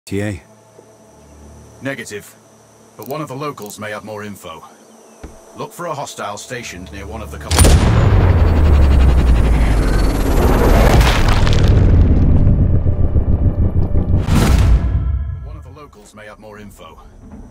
TA? Negative, but one of the locals may have more info. Look for a hostile stationed near one of the couple. One of the locals may have more info.